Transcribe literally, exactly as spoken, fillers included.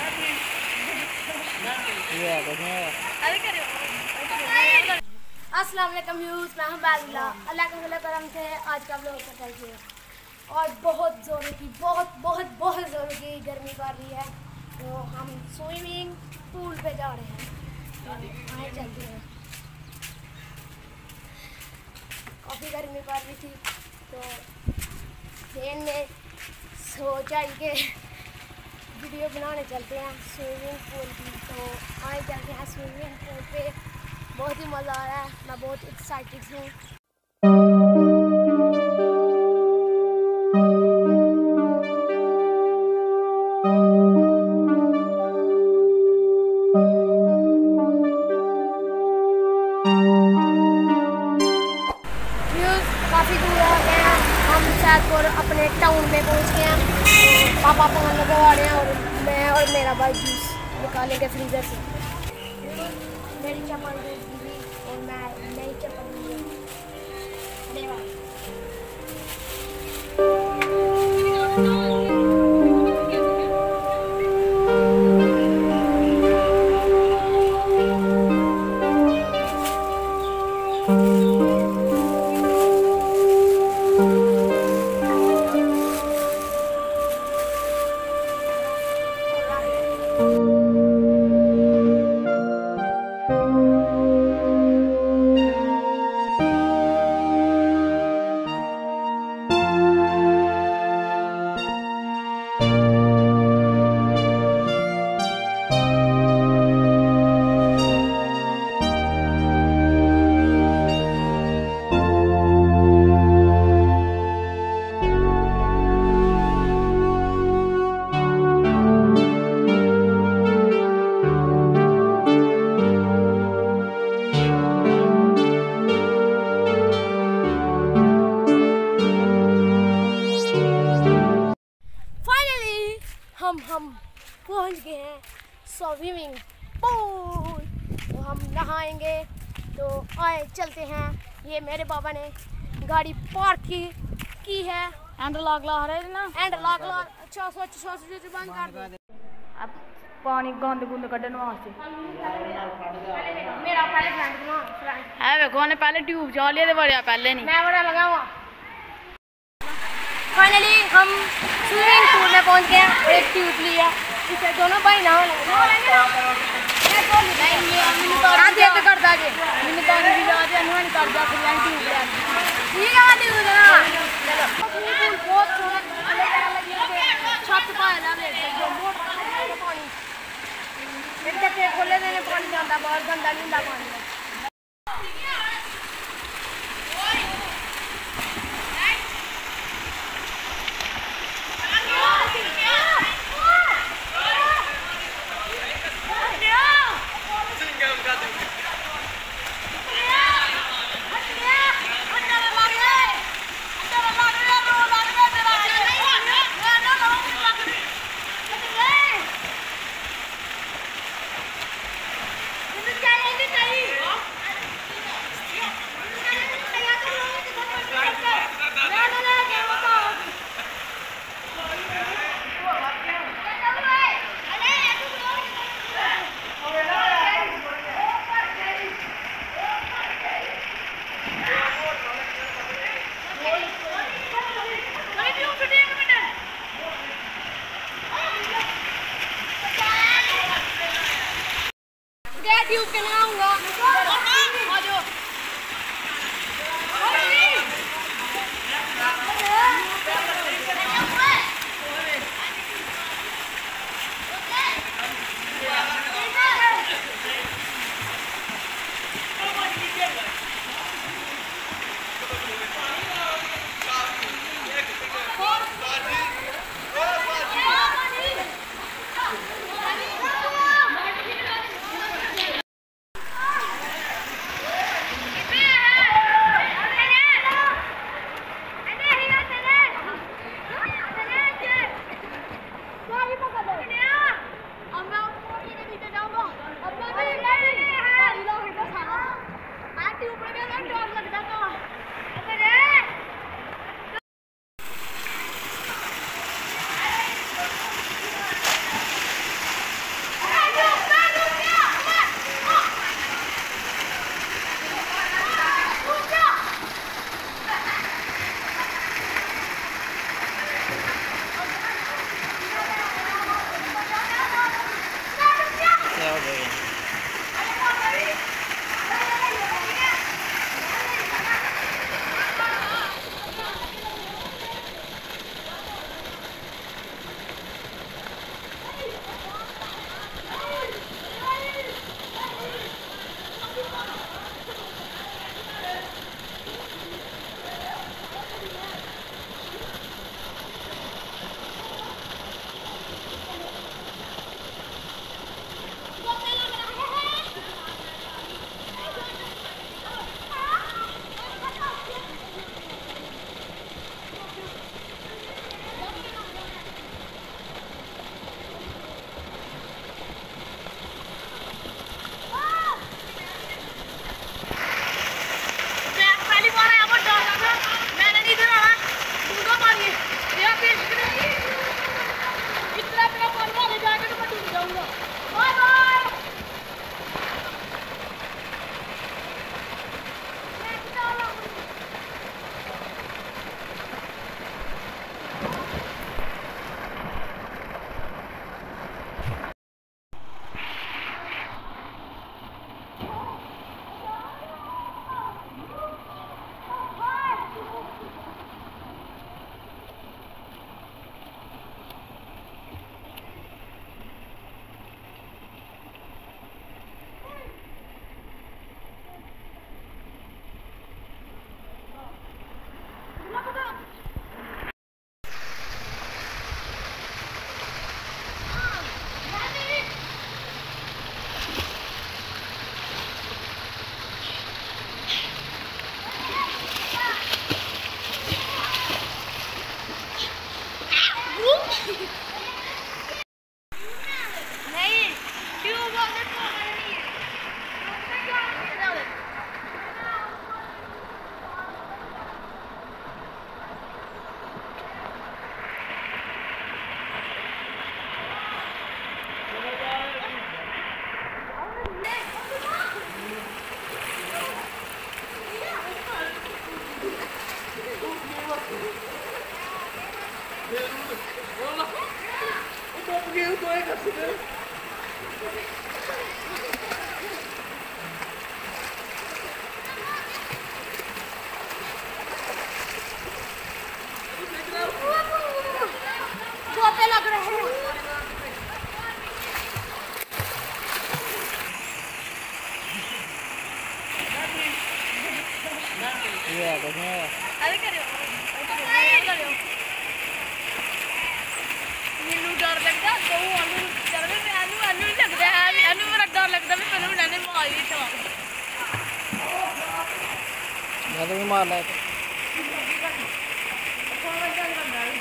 अस्सलाम वालेकुम व्यूज़, मैं हूं बैजुल्ला। अल्लाह का फजल करम से आज का व्लॉग करता है और बहुत ज़ोरों की बहुत बहुत बहुत ज़ोरों की गर्मी पड़ रही है, तो हम स्विमिंग पूल पे जा रहे हैं। तो आए चलते हैं। काफ़ी गर्मी पड़ रही थी तो ट्रेन में सोचा कि वीडियो बनाने चलते हैं स्विमिंग पूल की। तो आए चलते हैं स्विमिंग पूल पे, बहुत ही मज़ा आ रहा है। मैं बहुत एक्साइटेड हूँ। काफ़ी दूर आ गए हैं हम, शायद अपने टाउन में पहुँच गए हैं। तो पापा पकड़ लगवा रहे हैं और मैं और मेरा भाई जूस निकालेंगे फ्रीज़र से। मेरी चप्पल दूँगी और मैं नई चप्पल दूँगी। हम हम पहुंच गए हैं स्विमिंग पूल, तो हम नहाएंगे। तो आए चलते हैं। ये मेरे पापा ने गाड़ी पार्क की की है। एंड लॉक ला रहे ना, एंड लॉक ला अच्छा सोच सोच बंद कर दो। अब पानी गंद गुंद कढ़ने वास्ते मेरा पहले फ्रेंड ना फ्रेंड है देखो ने पहले ट्यूब जा लिया ते बड़या पहले नहीं मैं बड़ा लगा हुआ। फाइनली हम स्विमिंग पूल में पहुंच गए हैं। एक ट्यूब लिया, इसे दोनों भाई ना हो लेंगे। आधे तो कर दाजे मैंने तो नहीं जा दे नहीं कर जा फिर ट्यूब ले ठीक है ट्यूब ना। चलो स्विमिंग पूल बहुत सोहना अलग अलग ये छत पाए ना ले जो मोटर पानी इनके पे खोले देने पानी जाता बहुत गंदा नीला पानी है। ट्यूब के लगाऊंगा आ जाओ। नहीं ट्यूब वाले को नहीं है गोते लग रहे हैं। अरे करियो अरे करियो ਮੈਨੂੰ ਡਰ ਲੱਗਦਾ ਤੂੰ ਉਹਨੂੰ ਡਰ ਵੀ ਮੈਨੂੰ ਮੈਨੂੰ ਲੱਗਦਾ ਹੈ ਮੈਨੂੰ ਬੜਾ ਡਰ ਲੱਗਦਾ ਵੀ ਮੈਨੂੰ ਨਾ ਮਾਰ ਹੀ ਤਾ मैं तो भी मारना है। कौन बंदा